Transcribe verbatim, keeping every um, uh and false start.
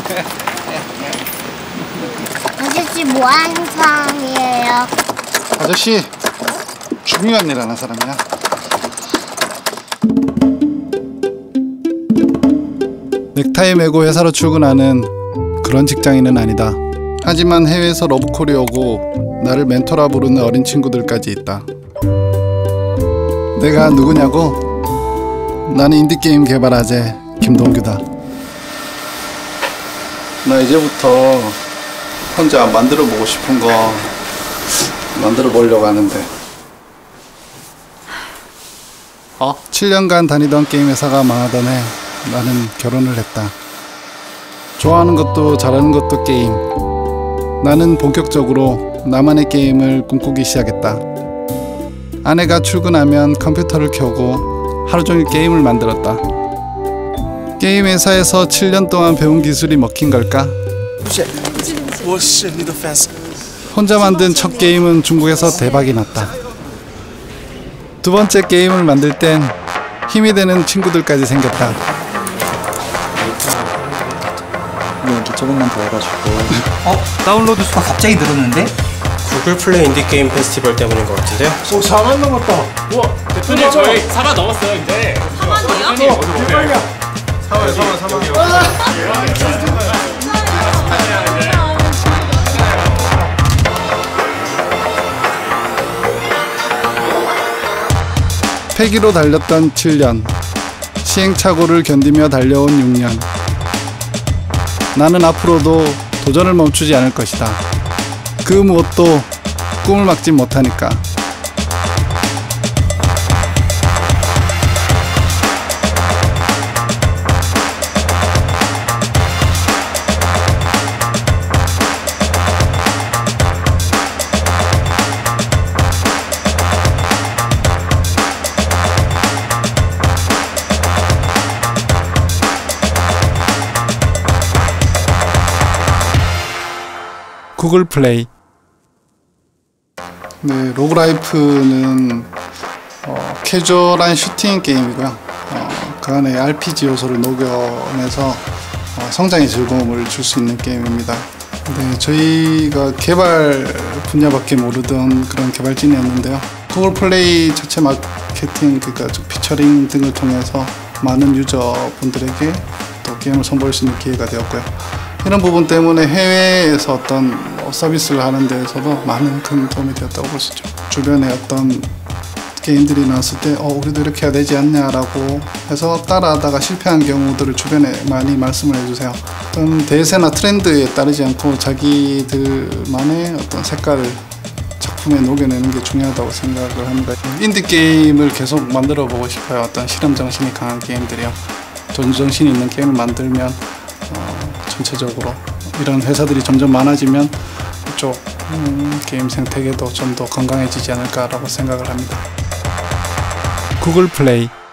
아저씨 뭐 하는 사람이에요? 아저씨 중요한 일 하는 사람이야. 넥타이 메고 회사로 출근하는 그런 직장인은 아니다. 하지만 해외에서 러브콜이 오고 나를 멘토라 부르는 어린 친구들까지 있다. 내가 누구냐고? 나는 인디게임 개발아재 김동규다. 나 이제부터 혼자 만들어 보고 싶은 거 만들어 보려고 하는데. 어? 칠 년간 다니던 게임 회사가 망하던 해 나는 결혼을 했다. 좋아하는 것도 잘하는 것도 게임. 나는 본격적으로 나만의 게임을 꿈꾸기 시작했다. 아내가 출근하면 컴퓨터를 켜고 하루 종일 게임을 만들었다. 게임 회사에서 칠 년 동안 배운 기술이 먹힌 걸까? 혼자 만든 첫 게임은 중국에서 대박이 났다. 두 번째 게임을 만들 땐 힘이 되는 친구들까지 생겼다. 이렇게 조금만 더 해가지고. 어? 다운로드 수가 갑자기 늘었는데? 구글 플레이 인디 게임 페스티벌 때문인 것 같은데요? 오, 사만 넘었다. 우와, 대표님 저희 사만 넘었어요 이제. 사만이요? 어, 대박이야. 사만, 사만, 사만이요. 패기로 달렸던 칠 년, 시행착오를 견디며 달려온 육 년. 나는 앞으로도 도전을 멈추지 않을 것이다. 그 무엇도 꿈을 막지 못하니까. 구글 플레이. 네, 로그라이프는 어, 캐주얼한 슈팅 게임이고요. 어, 그 안에 알피지 요소를 녹여내서 어, 성장의 즐거움을 줄 수 있는 게임입니다. 네, 저희가 개발 분야밖에 모르던 그런 개발진이었는데요. 구글 플레이 자체 마케팅, 그러니까 피처링 등을 통해서 많은 유저분들에게 또 게임을 선보일 수 있는 기회가 되었고요. 이런 부분 때문에 해외에서 어떤 서비스를 하는 데에서도 많은 큰 도움이 되었다고 볼 수 있죠. 주변에 어떤 게임들이 나왔을 때 어, 우리도 이렇게 해야 되지 않냐라고 해서 따라하다가 실패한 경우들을 주변에 많이 말씀을 해주세요. 어떤 대세나 트렌드에 따르지 않고 자기들만의 어떤 색깔을 작품에 녹여내는 게 중요하다고 생각을 합니다. 인디게임을 계속 만들어 보고 싶어요. 어떤 실험 정신이 강한 게임들이요. 도전 정신이 있는 게임을 만들면 어, 전체적으로 이런 회사들이 점점 많아지면 이쪽 음, 게임 생태계도 좀 더 건강해지지 않을까라고 생각을 합니다. 구글 플레이.